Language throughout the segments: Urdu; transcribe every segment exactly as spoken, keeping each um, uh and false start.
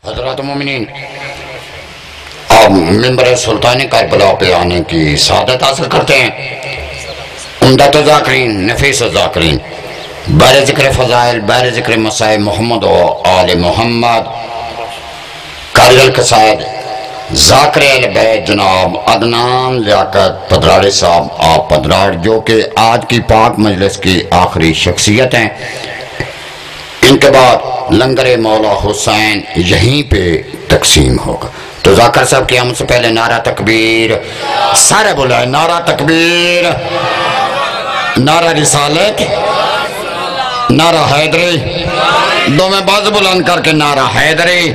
حضرات مومنین، آپ منبر سلطان کربلا پہ آنے کی سعادت حاصل کرتے ہیں۔ عمدۃ ذاکرین، نفیس ذاکرین، بارے ذکر فضائل، بارے ذکر مسائل محمد و آل محمد، قاری القصائد ذاکر اہل بیت جناب عدنان لیاقت پدراڑی صاحب آپ پدراڑ، جو کہ آج کی پاک مجلس کی آخری شخصیت ہیں۔ ان کے بعد لنگر مولا حسین یہیں پہ تقسیم ہوگا۔ تو ذاکر صاحب کی ہم سے پہلے نعرہ تکبیر، سارے بلائے نعرہ تکبیر، نعرہ رسالت، نعرہ حیدری، دو میں باز بلند کر کے نعرہ حیدری۔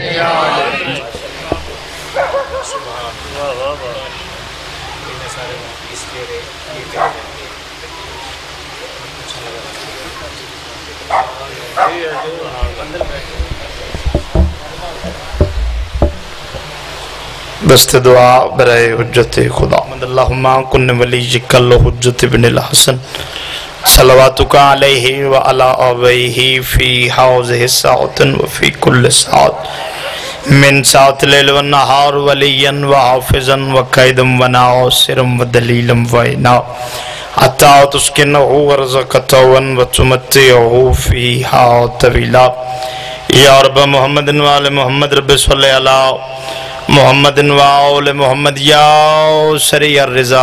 دست دعا برائے حجت خدا مند اللہم کن ولیک الحجت بن الحسن صلواتک علیہ وعلا آبیہ فی حوزہ ساعت وفی کل ساعت من ساعت لیل والنہار ولیا وحافظا وقائدا وناصرا ودلیلا وعینا حتی تسکنہ ورزقتہ وتمتعہ فیہا طویلا۔ یا رب محمد وآل محمد رب صلی اللہ محمد وآل محمد یا سریع الرضا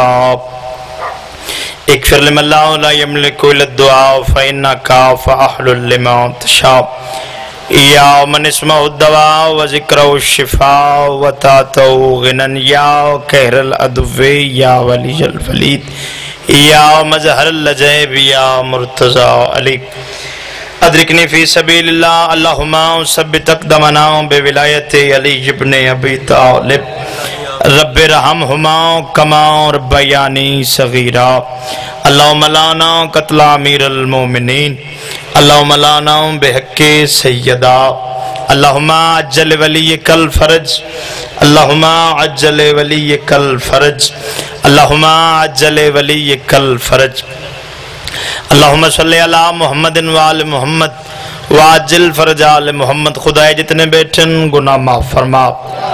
اغفر لمن لا یملک الا الدعاء فإنک فأحل لما تشاء یا من اسمہ الدواء وذکرہ الشفاء وتعتہ غنن یا قہر العدو یا ولی الولید یا مظہر اللجیب یا مرتضی علی ادرکنی فی سبیل اللہ اللہم ثبت اقدمنا بولایت علی ابن ابی طالب رب رحمہما کما ربیانی صغیرا اللہم لانا قتل امیر المومنین اللہم لانا بحق سیدہ اللہم عجل ولیک الفرج اللہم عجل ولیک الفرج اللہم عجل ولیک الفرج اللہم صلی اللہ محمد وآل محمد وعجل فرج آل محمد۔ خدای جتنے بیٹھن گناہ معاف فرما،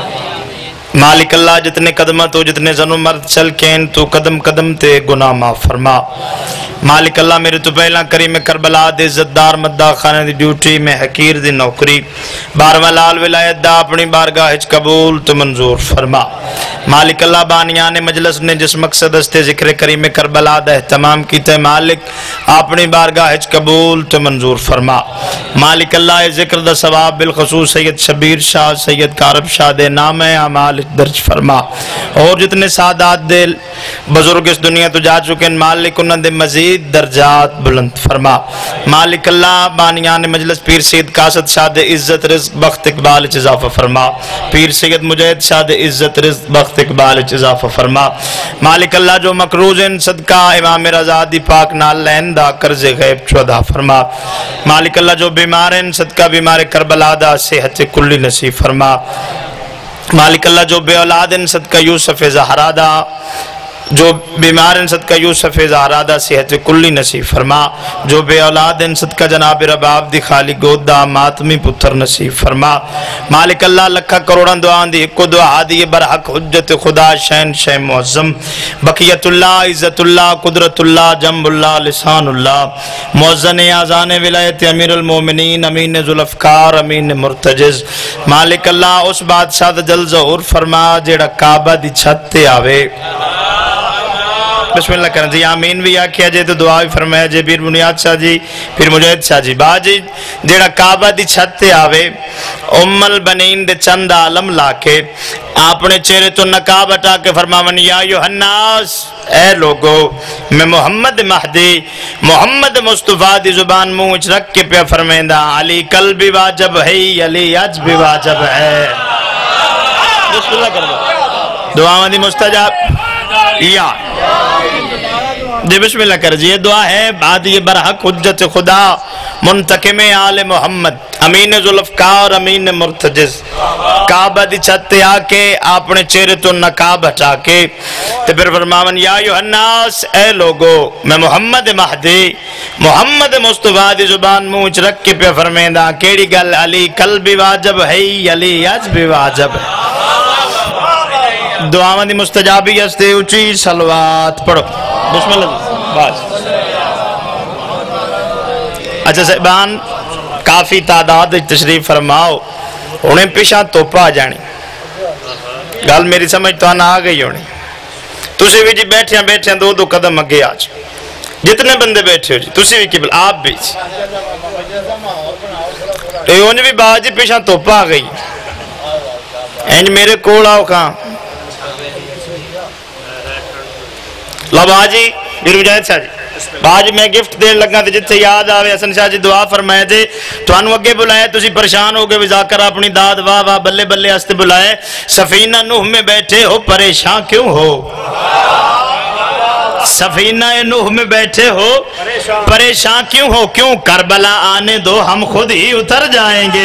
مالک اللہ جتنے قدمہ تو جتنے زن و مرد چل کین تو قدم قدم تے گناہ معاف فرما۔ مالک اللہ میرے تو پہلا کریم کربلا دے عزت دار مدہ خانہ دی ڈیوٹی میں حقیر دی نوکری بارواں لال ولایت دا اپنی بارگاہ ہچ قبول تو منظور فرما۔ مالک اللہ بانیان مجلس نے جس مقصد استے ذکر کریم کربلا دا اہتمام کیتے مالک اپنی بارگاہ ہچ قبول تو منظور فرما۔ مالک اللہ ذکر دا ثواب بالخصوص سید شبیر شاہ سید کارب شاہ دے نام اعمال درج فرما، اور جتنے سادات دے بزرگ اس دنیا تو جا چکے ہیں مالک انہوں دے مزید درجات بلند فرما۔ مالک اللہ بانیان مجلس پیر سید قاسد شاہ دے عزت رزق بخت اقبال اضافہ فرما، پیر سید مجید شاہ دے عزت رزق بخت اقبال اضافہ فرما۔ مالک اللہ جو مقروض ان صدقہ امام رضا دی پاک نال لین دا قرض غیب چودہ فرما۔ مالک اللہ جو بیمار ان صدقہ بیمار کربلا دا صحت کلی نصیب فرما۔ مالک اللہ جو بے اولاد ان صدقہ یوسف زہرا دا جو بیمار ان صدقہ یوسف زہرا دا صحت کلی نصیب فرما، جو بے اولاد ان صدقہ جناب رباب دی خالی گود دا ماتمی پتر نصیب فرما۔ مالک اللہ لکھا کروڑان دعان دی اکو دعا دی برحق حجت خدا شین شہ معظم بقیت اللہ عزت اللہ قدرت اللہ جنب اللہ لسان اللہ معزن آزان ولایت امیر المومنین امین ذوالافکار امین مرتجز۔ مالک اللہ اس بادشاہ دا جل ظہور فرما جیڑا کعبہ دی چھت تے آوے۔ بسم اللہ کریں جی آمین بھی آکھیا جے تو دعا بھی فرمایا جے پیر بنیاد شاہ جی پیر مجید شاہ جی باجی جیڑا کعبہ دی چھت تے آوے ام البنین دے چند عالم لاکے اپنے چہرے تو نقاب ہٹا کے فرماون یا یوحناس اے لوگو میں محمد مہدی محمد مصطفیٰ دی زبان منہ وچ رکھ کے پہ فرمیندہ علی کل بھی واجب ہے علی اج بھی واجب ہے۔ بسم اللہ کریں دعا دی مستجاب یا جی بسم اللہ کر جی یہ دعا ہے بعد یہ برحق حجت خدا منتقم آل محمد امین ذوالفقار امین مرتجز کعبہ دی چھت آ کے اپنے چہرے تو نقاب ہٹا کے تے پھر فرماون یا ایھا الناس اے لوگو میں محمد مہدی محمد مصطفیٰ دی زبان منہ وچ رکھ کے پہ فرمیندا کیڑی گل علی کل بھی واجب ہے علی اج بھی واجب ہے دعاواں دی مستجابی ہستے اونچی صلوات پڑھو بسم اللہ بس اچھا صاحبان کافی تعداد تشریف فرماؤ انہیں پیشہ توپا جانی گل میری سمجھ تو آنا آ گئی ہونی تسی بھی جی بیٹھے ہیں بیٹھے ہیں دو دو قدم اگے آج جتنے بندے بیٹھے ہو جی تسی بھی قبل آپ بھی تو انہیں بھی باجی پیشہ توپا آ گئی اینج میرے کوڑ آؤ کہاں لو باجی میرے مجاہد شاہ جی باج میں گفٹ دین لگا تھے جتے یاد آوے حسن شاہ جی دعا فرمائے تھے تو انو اگے بلائے تسی پریشان ہو گئے وزاکر اپنی داد واہ واہ بلے بلے ہستے بلائے سفینہ نوح میں بیٹھے ہو پریشان کیوں ہو سفینہ نوح میں بیٹھے ہو پریشان کیوں ہو کیوں کربلا آنے دو ہم خود ہی اتر جائیں گے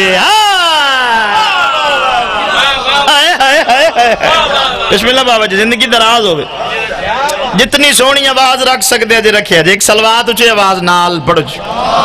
بسم اللہ بابا جی زندگی دراز ہوئے جتنی سونی آواز رکھ سکتے ہیں جی رکھے جی ایک سلوات اچھے آواز نال پڑھو جی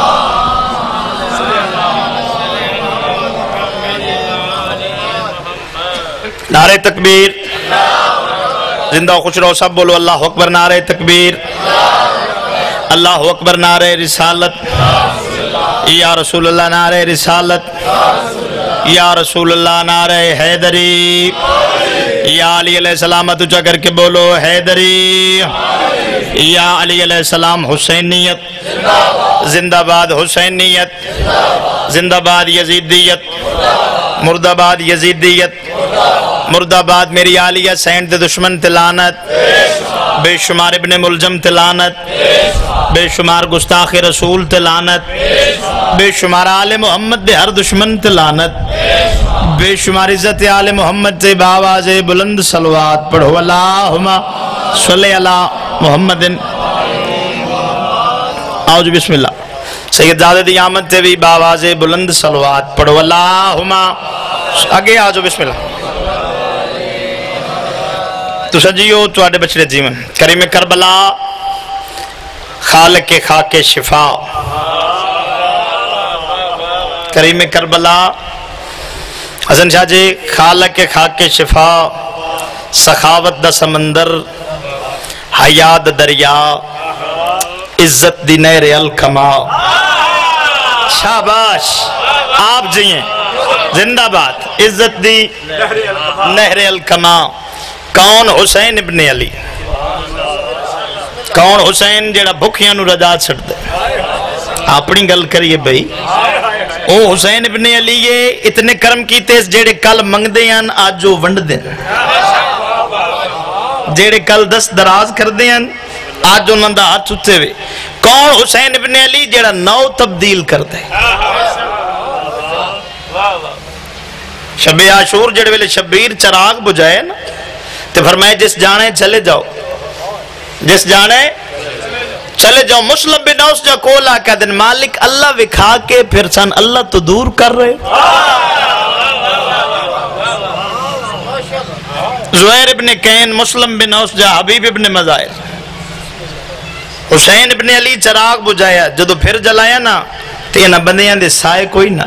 نعرہ تکبیر زندہ و خوش رہو سب بولو اللہ اکبر نعرہ تکبیر اللہ اکبر نعرہ رسالت یا رسول اللہ نعرہ رسالت یا رسول اللہ نعرہ حیدری یا علی علیہ السلام تجھا کر کے بولو حیدری یا علی علیہ السلام حسینیت زندہ باد حسینیت زندہ باد یزیدیت مردہ باد یزیدیت مردہ باد میری عالیہ سینٹ دے دشمن تلانت بے شمار ابن ملجم تلانت بے شمار گستاخ رسول تلانت بے شمار آل محمد دے ہر دشمن تلانت بے شمار عزت آل محمد سے باواز بلند صلوات پڑھو اللہم صلی اللہ محمد آؤ جو بسم اللہ سید زادہ دی آمد تے بھی باواز بلند صلوات پڑھو اللہم آگے آؤ جو بسم اللہ تو سجیو تو آڑے بچڑے جیون کریم کربلا خالق خاک شفا کریم کربلا حسن شاہ جی خالق خاک شفا سخاوت دا سمندر حیات دریا عزت دی نہر الکما شاباش آپ جئیں زندہ بات عزت دی نہر الکما کون حسین ابن علی کون حسین جیڑا بھکیاں نو رجا چھڑ دے اپنی گل کریے بھئی او حسین ابن علی یہ اتنے کرم کیتے اس جیڑے کل منگ دیاں آج جو ونڈ دیں جیڑے کل دست دراز کر دیاں آج جو نندہ ہاتھ چھتے ہوئے کون حسین ابن علی جیڑا نو تبدیل کر دے شب عاشور جیڑے ویلے شبیر چراغ بجائے نا تو فرمائے جس جانے چلے جاؤ جس جانے چلے جاؤ مسلم بن اوس جا کولا کا دن مالک اللہ وکھا کے پھر سن اللہ تو دور کر رہے زہیر ابن کین مسلم بن اوس جا حبیب ابن مزائر حسین ابن علی چراغ بجایا جدو پھر جلایا نا تینا بندیاں دے سائے کوئی نا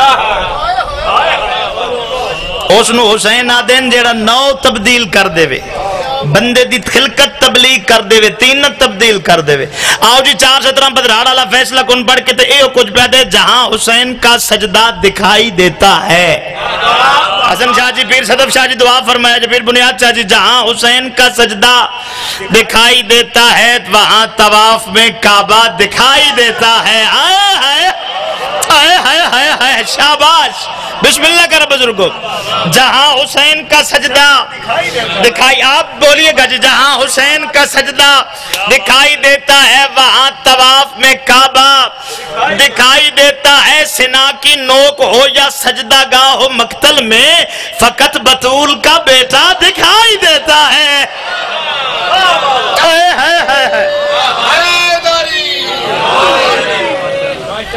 اس نو حسین آدین جیڑا نو تبدیل کر دے وے بندے دی خلقت تبلیغ کر دے وے تینت تبدیل کر دے وے آؤ جی چار سترہ بدرہاڑ اللہ فیصلہ کن پڑھ کے تے ایو کچھ پیدا ہے جہاں حسین کا سجدہ دکھائی دیتا ہے حسن شاہ جی پیر صدف شاہ جی دعا فرمایا جی پیر بنیاد شاہ جی جہاں حسین کا سجدہ دکھائی دیتا ہے وہاں طواف میں کعبہ دکھائی دیتا ہے آئے آئے آئے آئے آئے آئے شاباش بسم اللہ کر بزرگو جہاں حسین کا سجدہ دکھائی آپ بولیے گا جی جہاں حسین کا سجدہ دکھائی دیتا ہے وہاں طواف میں کعبہ دکھائی دیتا ہے سنا کی نوک ہو یا سجدہ گاہ ہو مقتل میں فقط بطول کا بیٹا دکھائی دیتا ہے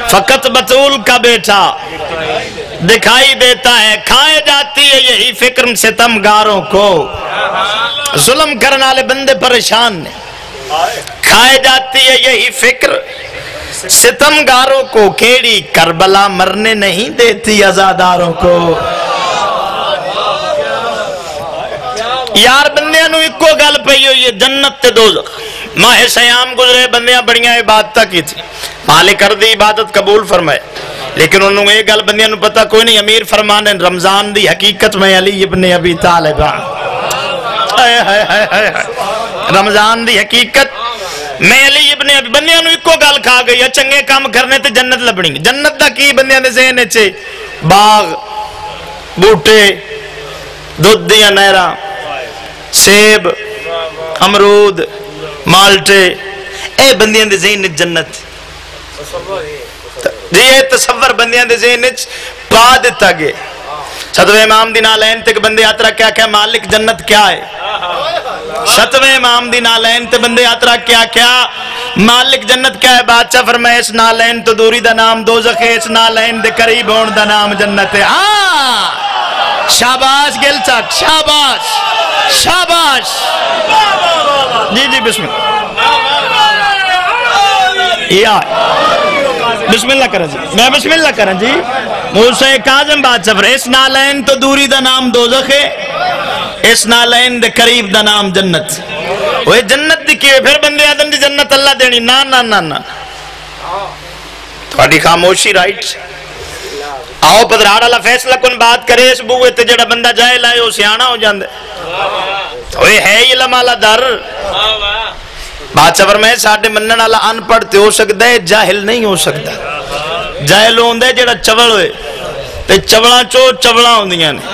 فقط بطول کا بیٹا دکھائی دیتا ہے، کھائے جاتی ہے یہی فکر ستمگاروں کو، ظلم کرنے والے بندے پریشان نے، کھائے جاتی ہے یہی فکر ستمگاروں کو، کیڑی کربلا مرنے نہیں دیتی عزاداروں کو۔ یار بندیاں نو اکو گل پئی ہوئی ہے، جنت تے دوزخ۔ ماہ سیام گزرے، بندیاں بڑیاں عبادتہ کی تھی، مالک کر دی عبادت قبول فرمائے، لیکن انہوں نے یہ گل بندیاں نو پتہ کوئی نہیں، امیر فرمانے رمضان دی حقیقت میں علی ابن ابی طالب، رمضان دی حقیقت میں علی ابن ابی، بندیاں نو اکو گل کھا گئی ہے، چنگے کام کرنے تے جنت لبنی۔ جنت دا کی بندیاں دے ذہن وچ باغ بوٹے، دودھ دیاں نہراں، سیب، امرود، مالٹے، اے بندیاں دے ذہن وچ جنت، جی یہ تصور بندیاں دے ذہن وچ پا دیتا گیا۔ ستویں امام دی نالین تے بندے آترا کیا کیا مالک جنت کیا ہے، ستویں امام دی نالین تے بندے آترا کیا کیا مالک جنت کیا ہے، بادشاہ فرمائے اس نالین تو دوری دا نام دوزخ ہے، اس نالین دے قریب ہون دا نام جنت ہے۔ ہاں شاباش گل چک، شاباش شاباش، جی جی بسم اللہ، یا بسم اللہ کریں جی، میں بسم اللہ کریں جی۔ موسیٰ کاظم بات سفر، اس نالین تو دوری دا نام دوزخ ہے، اس نالین دے قریب دا نام جنت۔ وہ جنت دکھئے پھر بندے آدم دی جنت اللہ دینی، نا نا نا نا، تھوڑی خاموشی رائٹ۔ آؤ پدرار اللہ فیصلہ کن بات کرے، اس بوئے تے جڑا بندہ جائے لائے ہو سیانہ ہو جاندے، وہ ہے علم والا در۔ بادشاہ فرمائے ساڑھے منن والا ان پڑھ تے ہو سکتا ہے، جاہل نہیں ہو سکتا۔ جاہل ہوندے جڑا چوڑ ہوئے تے چوڑا چو چوڑا ہوندیاں نے،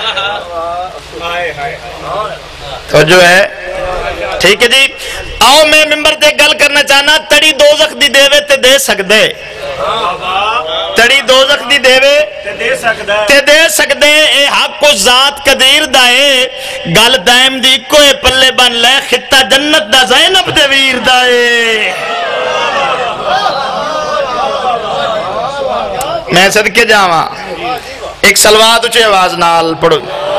تو جو ہے ٹھیک ہے جی۔ آؤ میں ممبر تے گل کرنا چاہنا، تڑی دوزخ دی دیوے تے دے سکدے، تڑی دوزخ دی دیوے تے دے سکدے، اے حق و ذات قدیر دائے، گل دائم دی کوئے پلے بن لے، خطہ جنت دا زینب دے ویر دائے۔ میں صدقے جاواں، ایک سلوات اچھے آواز نال پڑھو۔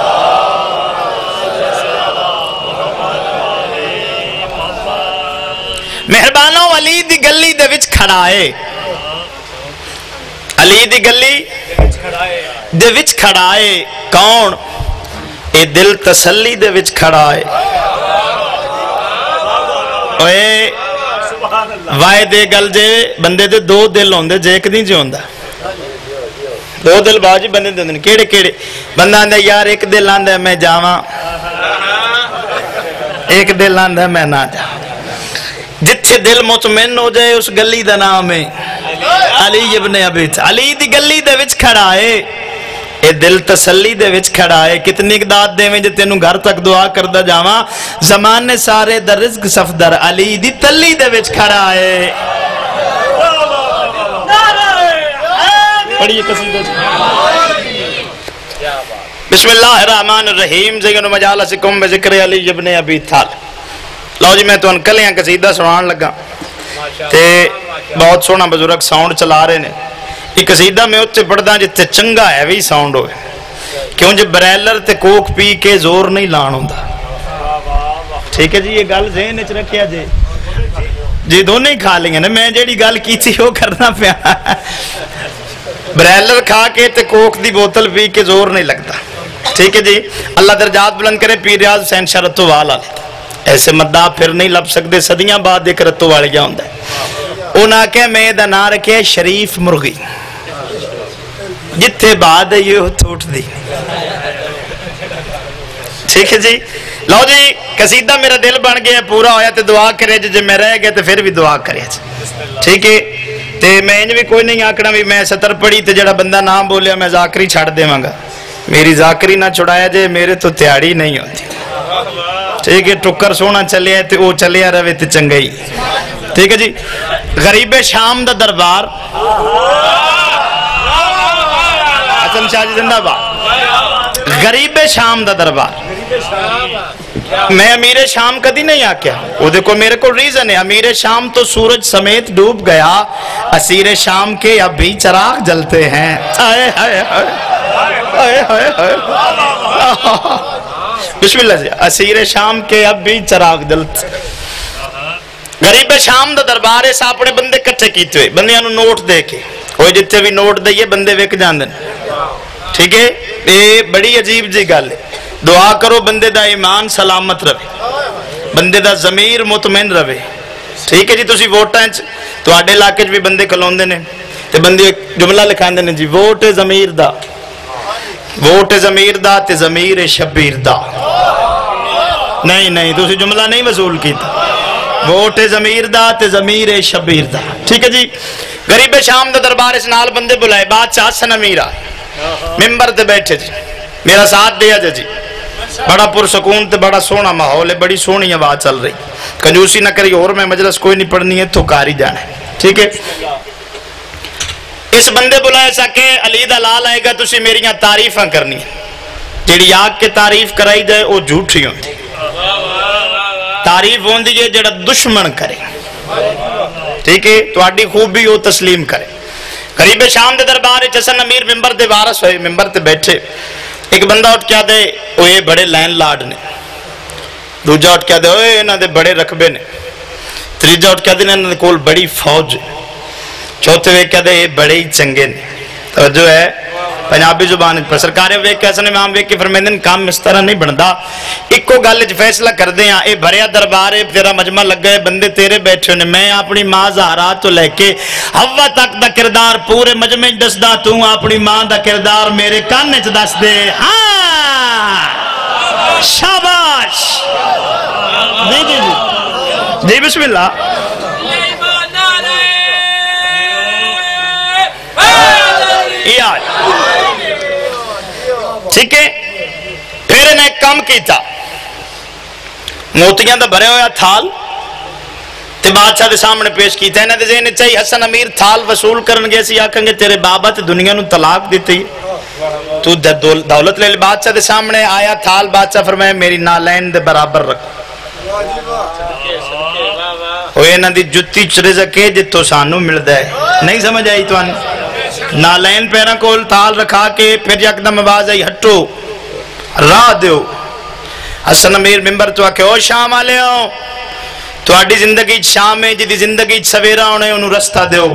مہربانوں علی دی گلی دے وچ کھڑائے، علی دی گلی دے وچ کھڑائے، کون؟ اے دل تسلی دے وچ کھڑائے، اوے وائے دے گل جے بندے دے دو دل ہوندے، جے ایک نہیں جو ہوندہ، دو دل باجی بندے دے ہوندے، کیڑے کیڑے بندہ آندہ یار ایک دل آندہ میں جاواں، ایک دل آندہ میں نہ جاواں۔ جتھے دل مطمئن ہو جائے اس گلی دا نام ہے علی ابن ابی طالب۔ علی دی گلی دے وچ کھڑا ہے، اے دل تسلی دے وچ کھڑا ہے، کتنی اقداد دے میں جتے نو گھر تک دعا کردہ جاواں، زمانے سارے در رزق صفدر، علی دی تلی دے وچ کھڑا ہے۔ پڑھئے قصیدہ جی۔ بسم اللہ الرحمن الرحیم، زین مجالسکم بذکر علی ابن ابی طالب۔ لو جی میں تو انکلیاں قصیدہ سنان لگا تے بہت سونا بزرگ ساؤنڈ چلا رہے نے، یہ قصیدہ میں اتنے پڑھدا جتے چنگا ہے بھی ساؤنڈ ہوئے، کیوں جب بریلر تے کوک پی کے زور نہیں لان ہوندا، ٹھیک ہے جی۔ یہ گل ذہن وچ رکھیا جی، جی دونوں ہی کھا لیں گے نا، میں جیڑی گل کی تھی وہ کرنا پیا، بریلر کھا کے تے کوک دی بوتل پی کے زور نہیں لگتا، ٹھیک ہے جی۔ اللہ درجات بلند کرے، پیر ریاض حسین شاہ رتو والا ایسے مدعا پھر نہیں لب سکتے، صدیاں بعد ایک رتو والی گیا ہوندہ ہے، انہاں کہ میں دا نہ رکھے شریف مرغی، جتھے بعد ہے یہ تھوٹ دی، ٹھیک ہے جی۔ لو جی قصیدہ میرا دل بن گیا پورا ہویا تے دعا کرے جی، میں رہ گیا تے پھر بھی دعا کرے جی، ٹھیک ہے۔ تے میں انج بھی کوئی نہیں آکڑا بھی میں ستر پڑھی تے جڑا بندہ نام بولیا میں ذاکری چھاڑ دے مانگا، میری ذاکری نہ چھڑایا جے، میرے تو تیاری نہیں ہوتی، ٹھیک ہے۔ ٹکر سونا چلے ہے تے او چلے آ رہے تے چنگئی، ٹھیک ہے جی۔ غریب شام دا دربار، حسن شاہ جی زندہ باد، غریب شام دا دربار. میں امیر شام کدی نہیں آکیا, وہ دیکھو میرے کو ریزن ہے. امیر شام تو سورج سمیت ڈوب گیا, اسیر شام کے اب بھی چراغ جلتے ہیں. آئے آئے آئے آئے آئے بسم اللہ جی. اسیر شام کے اب بھی چراغ جلتے. غریب شام دا دربار ہے, اپنے بندے کٹھے کیتے ہوئے, بندیاں نو نوٹ دے کے, وہ جتنے بھی نوٹ دئیے بندے ویک جاندن. ٹھیک ہے, یہ بڑی عجیب جی گل ہے. دعا کرو بندے دا ایمان سلامت رہے, بندے دا ضمیر مطمئن رہے. ٹھیک ہے جی. تسی ووٹاں تو آڈے علاقے بھی بندے کھلوندے نے تے بندے جملہ لکھاندے نے جی, ووٹ ضمیر دا, ووٹ ضمیر دا تے ضمیر شبیر دا. نہیں نہیں, تسی جملہ نہیں وصول کیتا. ووٹ ضمیر دا تے ضمیر شبیر دا. ٹھیک ہے جی. غریب شام دا دربار اس نال بندے بلائے. بادشاہ حسن امیر آئے, ممبر تے بیٹھے جی, میرا ساتھ دیا جی. بڑا پرسکون تے بڑا سونا ماحول ہے, بڑی سونی آواز چل رہی. کنجوسی نہ کری, اور میں مجلس کوئی نہیں پڑھنی ہے, تو کاری جانا ہے. ٹھیک ہے. اس بندے بلائے سا کہ علی دا لال آئے گا, تسی میریاں تعریفاں کرنی ہیں. جیڑی آگ کے تعریف کرائی جائے وہ جھوٹھی ہوندی. تعریف ہوندی ہے جڑا دشمن کرے. ٹھیک ہے, تو آڈی خوبی وہ تسلیم کرے. غریب شام دے دربار حسن امیر ممبر دے وارث ہوئے, ممبر تے بیٹھے. ایک بندہ اٹھ کیا دے, وہ یہ بڑے لین لاڈ نے. دوجہ اٹھ کیا دے, وہ انہاں دے بڑے رقبے نے. تریجہ اٹھ کیا دے, انہاں دے کول بڑی فوج. چوتھے وے کیا دے, یہ بڑے ہی چنگے نے. توجہ ہے پنجابی زبان پر. سرکارے وے کے حسن امام وے کے فرمیندن کام اس طرح نہیں بندا. ایک کو گل فیصلہ کر دیں, اے بھریا دربار ہے, تیرا مجمع لگ گئے, بندے تیرے بیٹھے ہونے. میں اپنی ماں زہرا تو لے کے حوا تک دا کردار پورے مجمع دس دا, تو اپنی ماں دا کردار میرے کانے چ دس دے. ہاں شاباش جی جی جی جی بسم اللہ. ٹھیک ہے. پھر انہیں ایک کام کیتا, موتیاں دا بھرے ہویا تھال تے بادشاہ دے سامنے پیش کیتا. انہیں دے ذہن چاہیے حسن امیر تھال وصول کرن گے, سی آکھیں گے تیرے بابا تے دنیا نو طلاق دیتی, تو دولت لے لے. بادشاہ دے سامنے آیا تھال, بادشاہ فرمائے میری نالین دے برابر رکھ. وہ انہاں دی جتی چرزکے جتو سانو مل دے. نہیں سمجھ آئی تو آنے. نالین پیرا کول تھال رکھا کے پھر یکدم آواز آئی, ہٹو راہ دیو. حسن امیر ممبر تو آکے, او شام آلے ہوں, تو آڈی زندگی شام ہے, جدی زندگی سویرہ ہونے انہوں رستہ دیو.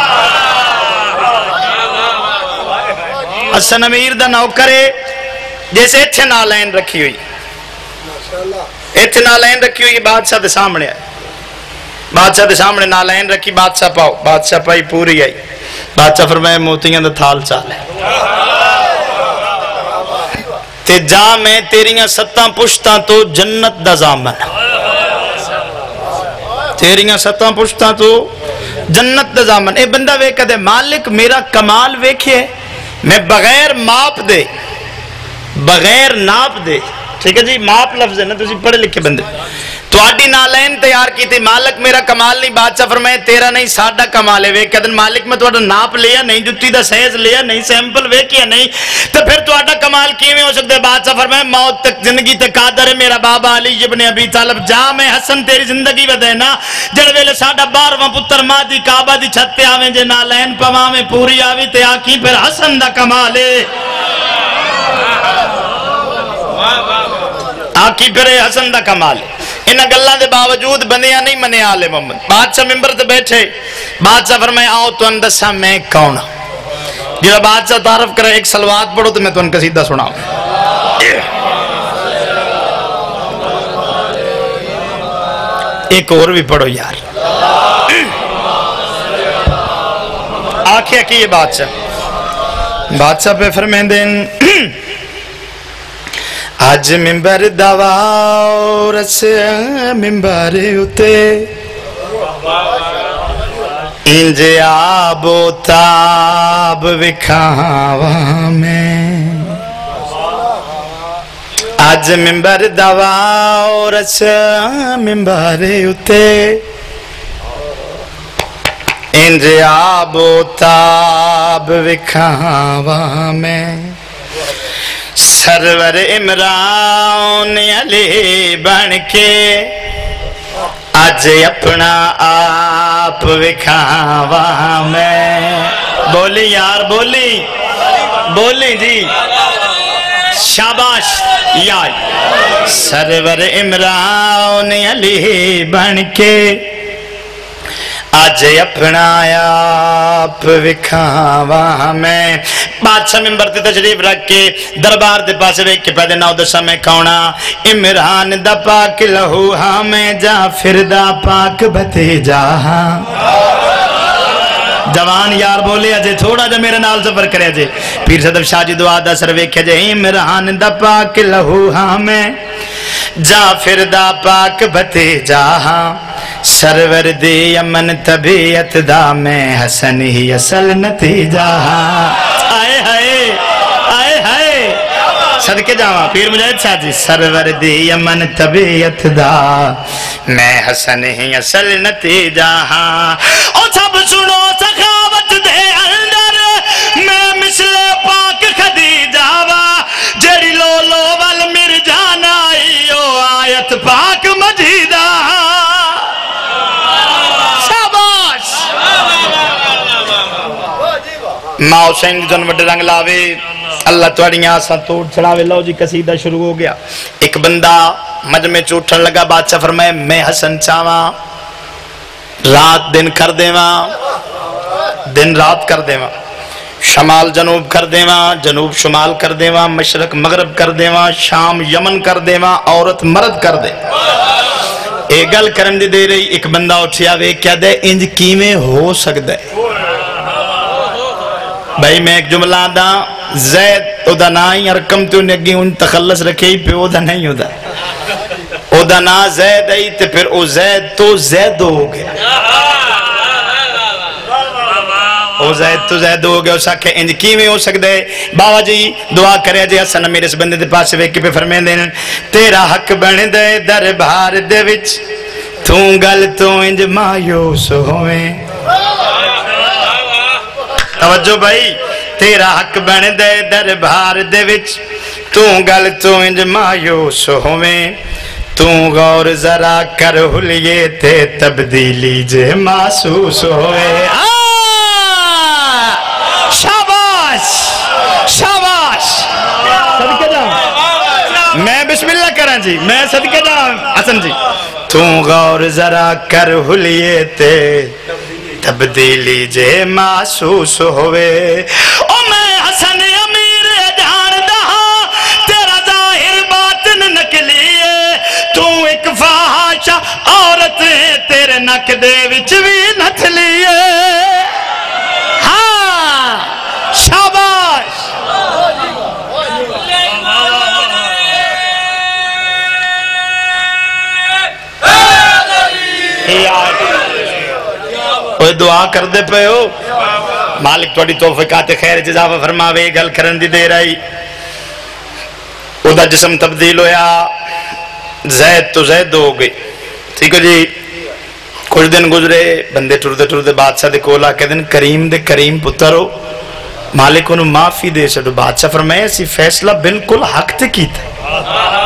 حسن امیر دا نوکرے جیسے اتھے نالین رکھی ہوئی, اتھے نالین رکھی ہوئی, بادشاہ دے سامنے آئے. بادشاہ دے سامنے نالین رکھی, بادشاہ پاؤ. بادشاہ پائی پوری آئی. بادشاہ فرمائے موتیاں دا تھال چال ہے, تے جا میں تیریاں ستاں پشتاں تو جنت دا زامن. تیریاں ستاں پشتاں تو جنت دا زامن. اے بندہ وے کدے مالک میرا کمال ویکھے, میں بغیر ماپ دے, بغیر ناپ دے. ٹھیک ہے جی, ماپ لفظ ہے نا, تسی پڑھے لکھے بندے. تو آڈی نالین تیار کی تھی, مالک میرا کمال نہیں. بادشاہ فرمائے تیرا نہیں ساڈا کمال ہے. ویک کدن مالک میں تو آڈا ناپ لیا نہیں, جتی دا سیز لیا نہیں, سیمپل ویکیا نہیں, تو پھر تو آڈا کمال کیویں ہو سکتے. بادشاہ فرمائے موت تک زندگی تک قادر ہے میرا بابا علی ابن ابی طالب. جا میں حسن تیری زندگی ودے نا, جڑ ویلے ساڈا بارواں پتر ماں دی کعبہ دی چھت تے آویں, جے نالین پواں میں پوری آوی تے آکی پھر حسن دا کمال ہے. آکی پھر حسن دا کمال ہے. انہاں گلاں دے باوجود بندیاں نہیں منے آلے محمد. بادشاہ ممبر تے بیٹھے, بادشاہ فرمائے آؤ تو اندسا میں کون ہوں. جب بادشاہ تعارف کرے, ایک سلوات پڑھو تو میں تو ان کا سیدھا سناؤں. ایک اور بھی پڑھو یار. آنکھیں کی یہ بادشاہ, بادشاہ پہ فرمائیں دین آج ممبر دوا رس ممبر اتے انج آب و تاب وکھاواں میں. آج ممبر دوا رس ممبر اتے انج آب و تاب وکھاواں میں. سرور عمران علی بن کے آج اپنا آپ وکھاواں میں بولی یار بولی بولی جی شاباش یار سرور عمران علی بن کے آج اپنا آپ وکھاواں میں بادشاہ ممبر تے تشریف رکھ کے دربار دے پاس ویکھ کے پہلے نو دسا میں کونا عمران دا پاک لہو ہاں میں جعفر دا پاک بھتیجا ہاں جوان یار بولے اجے تھوڑا جا میرے نال سفر کرے اجے پیر صدف شاہ جی دعا دا سر ویکھے جے عمران دا پاک لہو ہاں میں جعفر دا پاک بھتیجا ہاں سرور دی امن طبیعت دا میں حسن ہی اصل نتیجہ ہاں آئے ہائے آئے ہائے صدقے جاواں پیر مجاہد شاہ جی سرور دی امن طبیعت دا میں حسن ہی اصل نتیجہ ہاں او سب سنو سخاوت دے اندر میں مثل پاک خدیجہ وا جڑی لو لو وال مرجان آئی او آیت پاک مجیدہ شاباش ماں حسین جن وڈے رنگ لاوے اللہ توڑیاں آساں توڑ چھڑاوے لو جی قصیدہ شروع ہو گیا ایک بندہ مجمع چوٹھن لگا بادشاہ فرمائے میں حسن چاواں رات دن کر دیواں دن رات کر دیواں شمال جنوب کر دیواں جنوب شمال کر دیواں مشرق مغرب کر دیواں شام یمن کر دیواں عورت مرد کر دے اے گل کرن دی دے رہی ایک بندہ اٹھیا وے کیا دے انج کیویں ہو سکدا ہے بھائی میں ایک جملہ دا زید او دا نائی ارکم تو نگی ان تخلص رکھے ہی پہ او دا نہیں ہو دا او دا نا زید آئی تے پھر او زید تو زید ہو گیا او زید تو زید ہو گیا اس آکھے انج کی میں ہو سکتا ہے بابا جی دعا کرے جی حسن امیر اس بندے دے پاس ویکے پہ فرمین دین تیرا حق بن دے دربار دے وچ تو گل تو انج مایوس ہوئیں توجہ بھائی تیرا حق بن دے دربار دے وچ تو گل تو انج مایوس ہوئیں تو غور ذرا کر حلیے تے تبدیلی جے محسوس ہوئے شاباش شاباش صدقے جاؤں میں بسم اللہ کریں جی میں صدقے جاؤں حسن جی تو غور ذرا کر حلیے تے تبدیلی جے محسوس ہوئے او میں حسن امیر جان دہاں تیرا ظاہر باطن نکلیے تو ایک فاحشہ عورت تیرے نک دے وچ بھی نتلیے ہاں شاباش اوہ دعا کر دے پہ ہو مالک توڑی توفیقات خیر جزاوہ فرماوے گل کرن دی دے رہی او دا جسم تبدیل ہویا زید تو زید ہو گئی ٹھیک ہے جی کچھ دن گزرے بندے ٹردے ٹردے بادشاہ دے کولا کہ دن کریم دے کریم پتر ہو مالک انہوں معافی دے سڑو بادشاہ فرمائے اسی فیصلہ بالکل حق تے کی تھا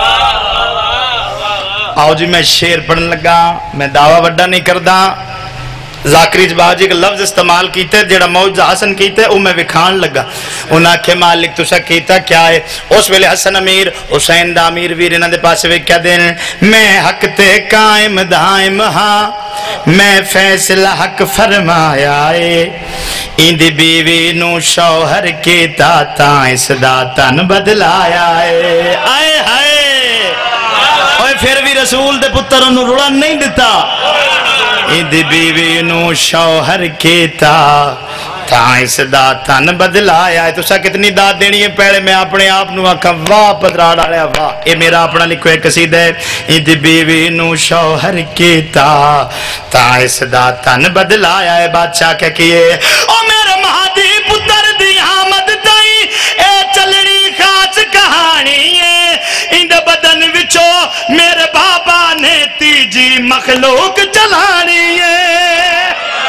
آؤ جی میں شیر پڑھن لگا میں دعویٰ وڈا نہیں کردہ ذاکری جبا جی کا لفظ استعمال کیتے جڑا موجزہ حسن کیتے او میں وکھان لگا انہاں کہ مالک تو سا کیتا کیا ہے اس ویلے حسن امیر حسین دا امیر ویر انہاں دے پاسے وے کیا دین میں حق تے قائم دائم ہاں میں فیصلہ حق فرمایا ہے ایندی بیوی نو شوہر کیتا تاں اس دا تن بدلایا ہے آئے ہائے اوہ پھر بھی رسول دے پتر انہوں روڑا نہیں دیتا اید بیوی نو شوہر کیتا تاں اس دا تن بدلایا ہے تو سا کتنی داد دینی ہے پہلے میں اپنے آپ نو آکھا واہ پترا ڈالیا واہ اے میرا اپنا لکھو ایک قصیدہ ہے اید بیوی نو شوہر کیتا تاں اس دا تن بدلایا ہے بادشاہ کہہ کیے او میرے مہدی پتر دی آمد تائی اے چلڑی خاص کہانی ہے اند بدن وچو میرے بابا نے تیجی مخلوق چلانی ہے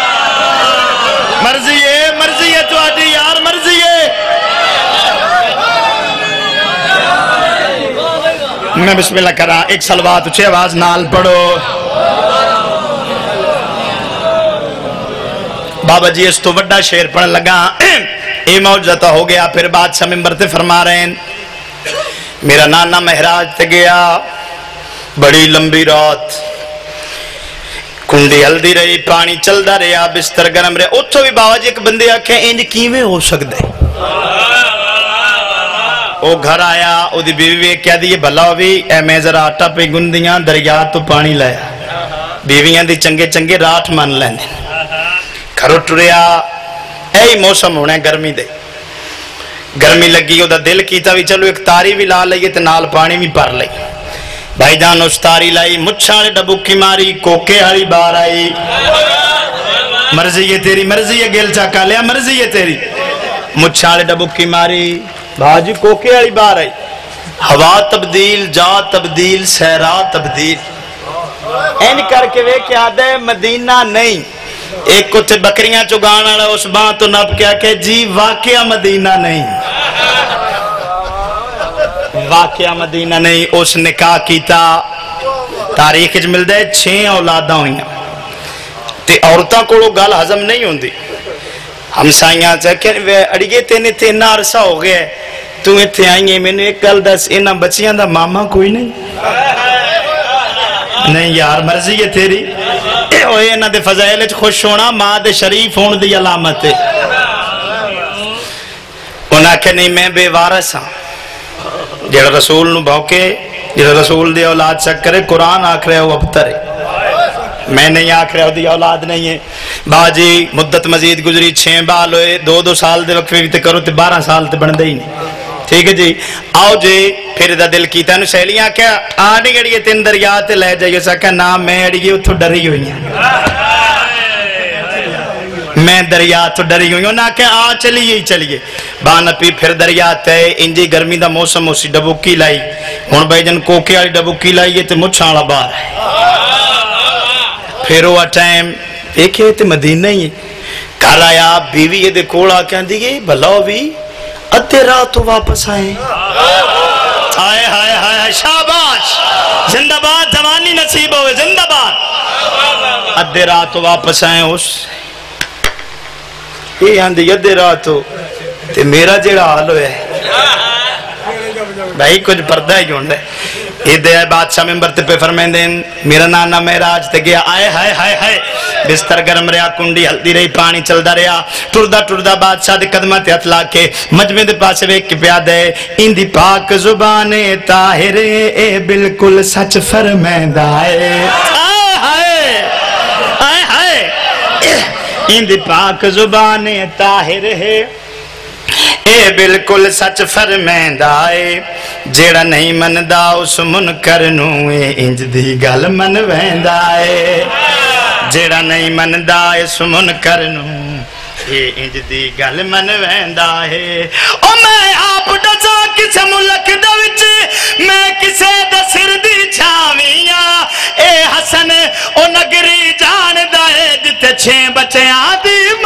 مرضی ہے مرضی ہے تو آجی یار مرضی ہے میں بسم اللہ کرا ایک صلوات اچھے آواز نال پڑھو. بابا جی اس تو وڈا شعر پڑھن لگا اے معجزہ ہو گیا. پھر بادشاہ منبر تے فرما رہے ہیں میرا نانا مہراج تے گیا بڑی لمبی رات کنڈی ہلدی رہی پانی چلدا رہا بستر گرم رہا. اتھوں بھی بابا جی ایک بندے آکھے انج کیویں ہو سکدا ہے. وہ گھر آیا او دی بیوی ویکھ کیا دی بھلا ہوئی اے میں ذرا آٹا پہ گندیاں دریا تو پانی لایا. بیویاں دی چنگے چنگے راٹھ مان لیندے گھروں ٹریا. اے موسم ہونا ہے گرمی دے گرمی لگی او دا دل کیتا بھی چلو ایک تاری بھی لا لئیے تے نال پانی بھی پر لئی. بھائی جان اس تاری لائی مچھاڑے ڈبکی ماری کوکے ہاری بار آئی. مرضی ہے تیری مرضی ہے گل چاکا لیا مرضی ہے تیری. مچھاڑے ڈبکی ماری بھاجی کوکے ہاری بار آئی. ہوا تبدیل جا تبدیل سہرا تبدیل این کر کے وے کیا دے مدینہ نہیں. ایک کتے بکریاں چگانا رہا اس بات تو نب کیا کہ جی واقعہ مدینہ نہیں واقعہ مدینہ نہیں. اس نکاح کیتا تاریخ اچ مل دے چھیں اولاداں ہوئیاں تے عورتاں کو گل ہضم نہیں ہوندی. ہمسائیاں چاہ اڑیے تینے تین عرصہ ہو گیا تو ایتھے آئی ہیں میں نے ایک گل دس انہاں بچیاں دا ماما کوئی نہیں. نہیں یار مرضی ہے تیری اے ہوئے انہاں دے فضائل اچ خوش ہونا ماں دے شریف ہون دی علامت ہے. انہاں کہ نہیں میں بے وارث ہاں. جڑا رسول نو بھوکے جڑا رسول دی اولاد شک کرے قرآن آکھ رہے ہو ابتر ہے. میں نہیں آکھ رہے ہو دی اولاد نہیں ہے. باجی مدت مزید گزری چھیں بال ہوئے دو دو سال دے وقفے بھی تے کرو تے بارہ سال تے بن دے ہی نہیں. ٹھیک ہے جی آؤ جی پھر دا دل کیتا نو سہلیاں کیا آڑی گڑیے تین دریا تے لے جائیے سکا نام میں اڑیے اتھو ڈری ہوئی ہیں میں دریا تو ڈری ہوئی ہوں نہ کہ آ چلیے ہی چلیے. بانپی پھر دریا تے انجی گرمی دا موسم اسی ڈبوکی لائی. ہون بھائی جن کوکے والی ڈبوکی لائیے تے مچھاڑا بار ہے. پھر وہ ٹائم دیکھے تے مدینہ ہی گھر آیا بیوی یہ دے کوڑا کہن دیئے بھلا بھی ادھے رات تو واپس آئے. آئے ہائے ہائے شاباش زندہ باد جوانی نصیب ہوئے زندہ باد. ادھے رات تو واپس آئے اس یہ آندھی ادھے رات تو تے میرا جیڑا حال ہوئے بھائی کچھ پردہ ہی کیوں ہے. یہ دے بادشاہ ممبر تے پہ فرمین دیں میرا نانا میراج تے گیا. آئے ہائے ہائے ہائے بستر گرم رہا کنڈی ہلدی رہی پانی چلدا رہا. ٹردہ ٹردہ بادشاہ دے قدمہ تے ہتھ لا کے مجمع دے پاسے ویک کے پیا دے ان دی پاک زبان طاہر اے بالکل سچ فرمیندہ ہے. آئے ہائے آئے ہائے ان دی پاک زبان طاہر ہے اے بالکل سچ فرمیندہ ہے. جیڑا نہیں مندہ اس منکر نو اے انج دی گل من ویندہ ہے. جیڑا نہیں مندہ اس منکر نو اے انج دی گل من ویندہ ہے. او میں آپ ڈچا کسے ملک دا وچ میں کسے دا سر دی چھاویاں اے حسن او نگری جان دا ہے جتے چھیں بچیاں دی